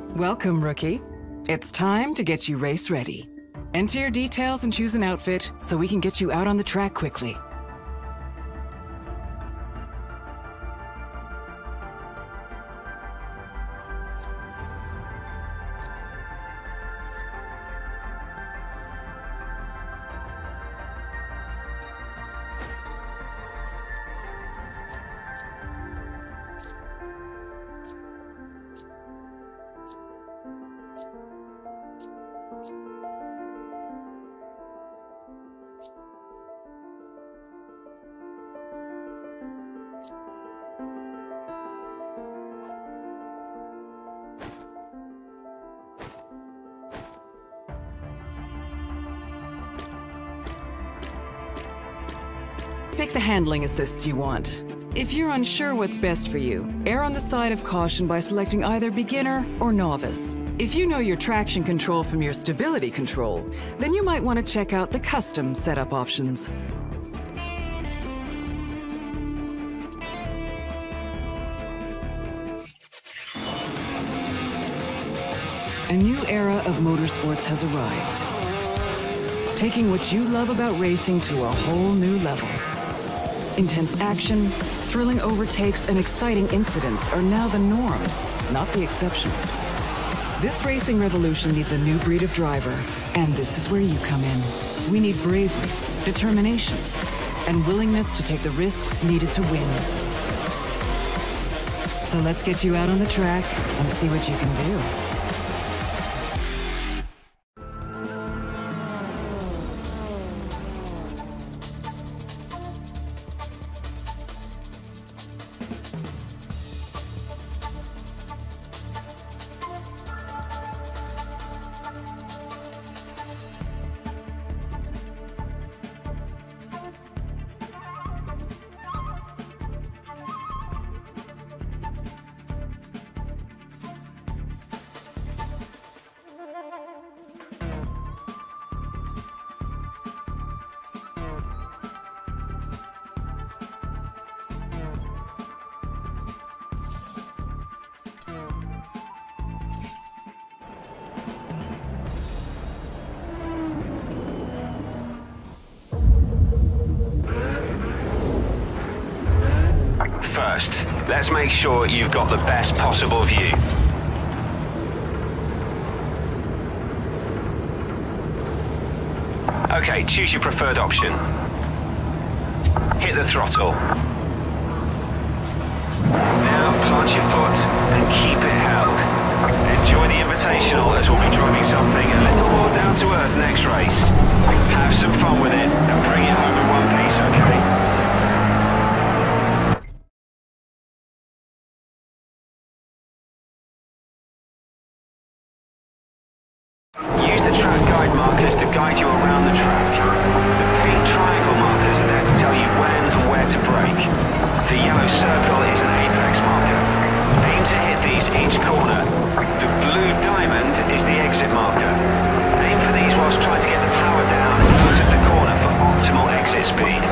Welcome, rookie. It's time to get you race ready. Enter your details and choose an outfit so we can get you out on the track quickly. Pick the handling assists you want. If you're unsure what's best for you, err on the side of caution by selecting either beginner or novice. If you know your traction control from your stability control, then you might want to check out the custom setup options. A new era of motorsports has arrived, taking what you love about racing to a whole new level. Intense action, thrilling overtakes, and exciting incidents are now the norm, not the exception. This racing revolution needs a new breed of driver, and this is where you come in. We need bravery, determination, and willingness to take the risks needed to win. So let's get you out on the track and see what you can do. First, let's make sure you've got the best possible view. Okay, choose your preferred option. Hit the throttle. Now plant your foot and keep it held. Enjoy the Invitational as we'll be driving something a little more down to earth next race. Have some fun with it and bring it home in one piece, okay? Use the track guide markers to guide you around the track. The pink triangle markers are there to tell you when and where to brake. The yellow circle is an apex marker. Aim to hit these each corner. The blue diamond is the exit marker. Aim for these whilst trying to get the power down out of the corner for optimal exit speed.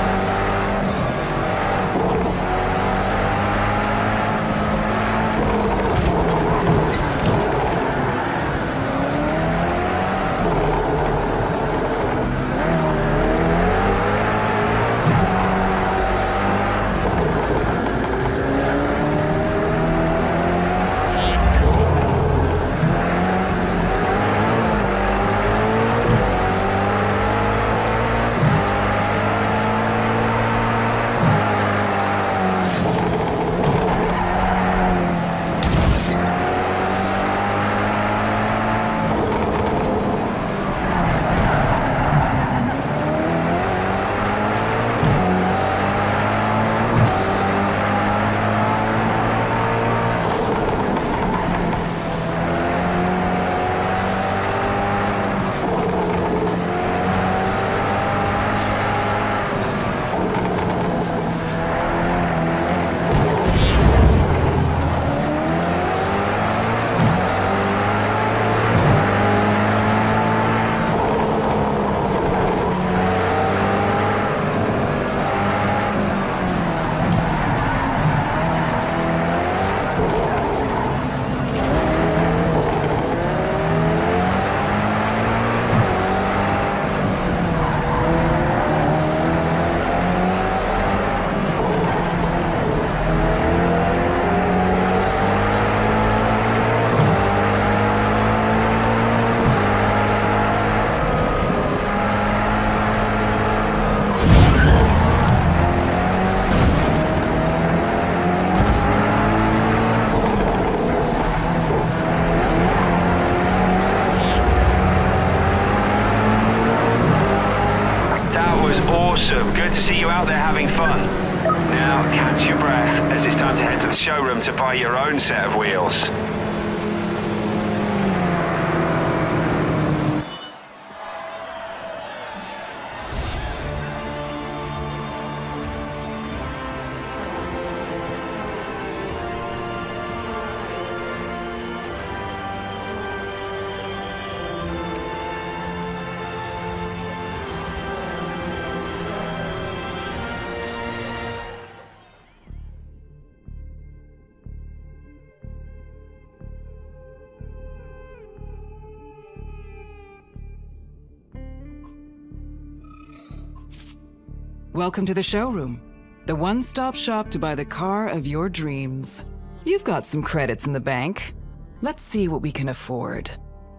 buy your own set of wheels. Welcome to the showroom, the one-stop shop to buy the car of your dreams. You've got some credits in the bank. Let's see what we can afford.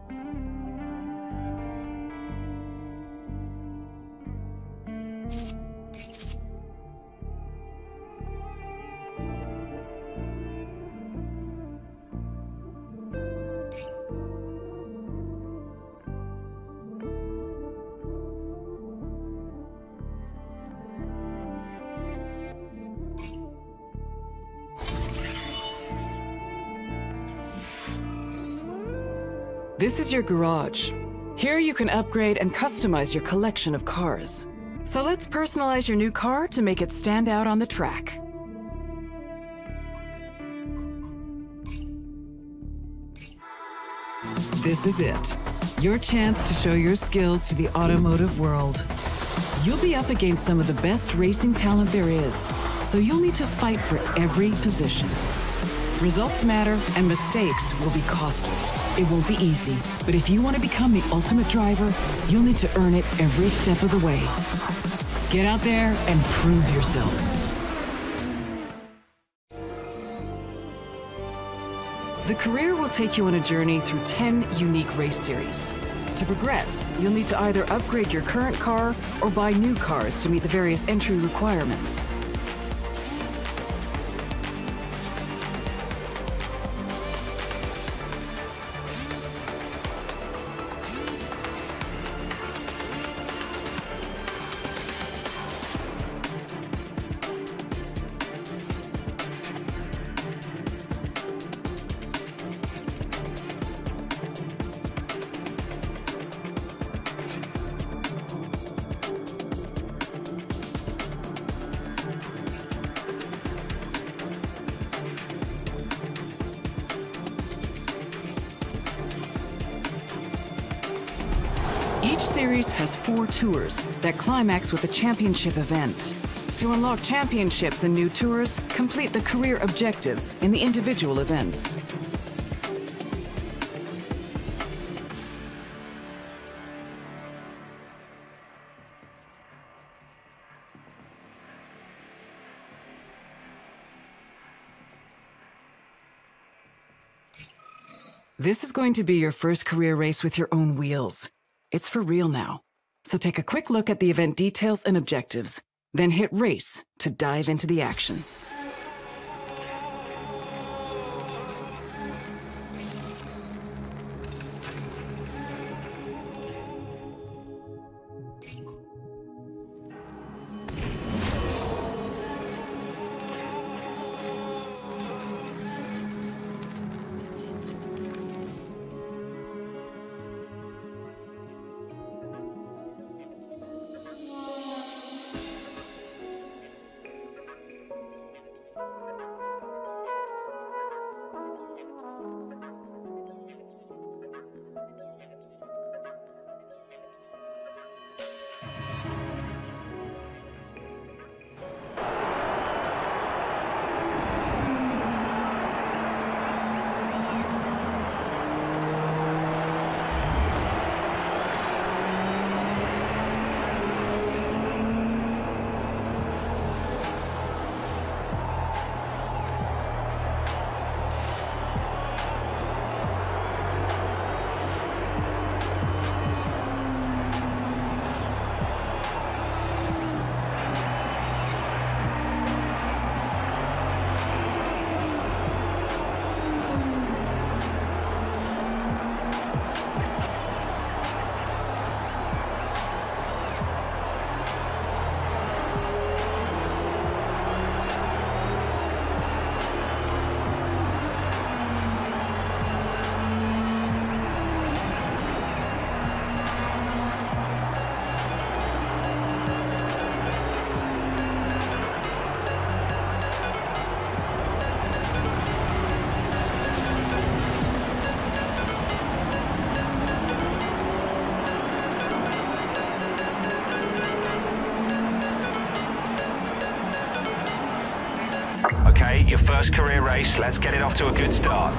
This is your garage. Here you can upgrade and customize your collection of cars. So let's personalize your new car to make it stand out on the track. This is it. Your chance to show your skills to the automotive world. You'll be up against some of the best racing talent there is, so you'll need to fight for every position. Results matter, and mistakes will be costly. It won't be easy, but if you want to become the ultimate driver, you'll need to earn it every step of the way. Get out there and prove yourself. The career will take you on a journey through 10 unique race series. To progress, you'll need to either upgrade your current car or buy new cars to meet the various entry requirements. Each series has 4 tours that climax with a championship event. To unlock championships and new tours, complete the career objectives in the individual events. This is going to be your first career race with your own wheels. It's for real now. So take a quick look at the event details and objectives, then hit race to dive into the action. first career race. Let's get it off to a good start.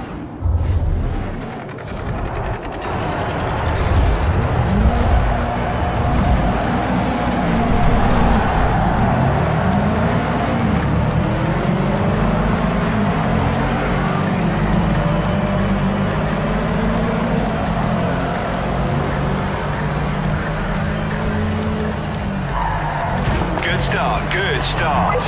Good start.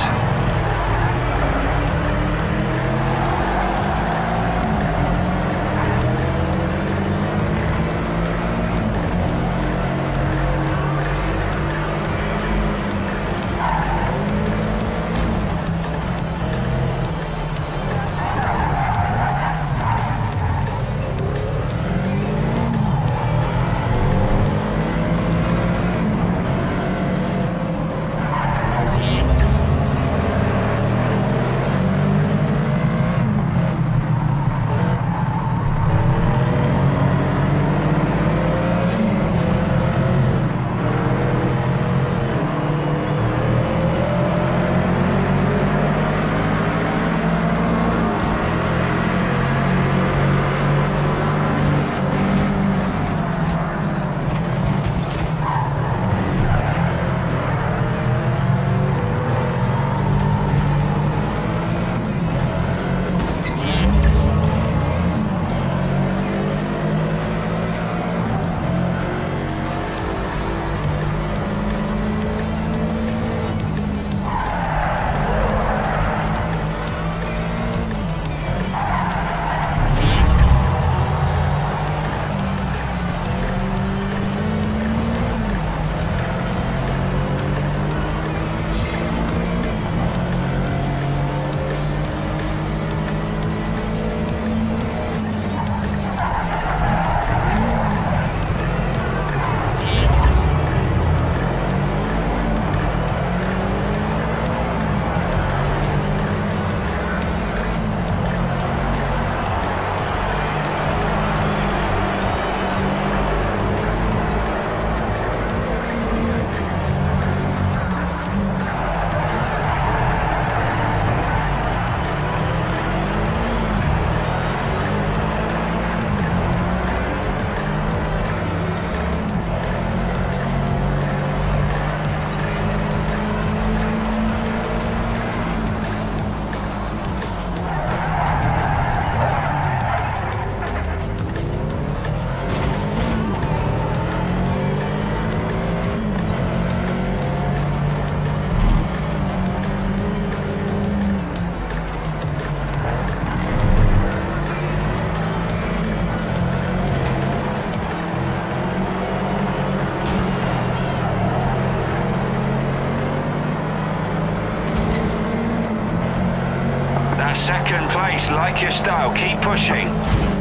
Second place, like your style, keep pushing.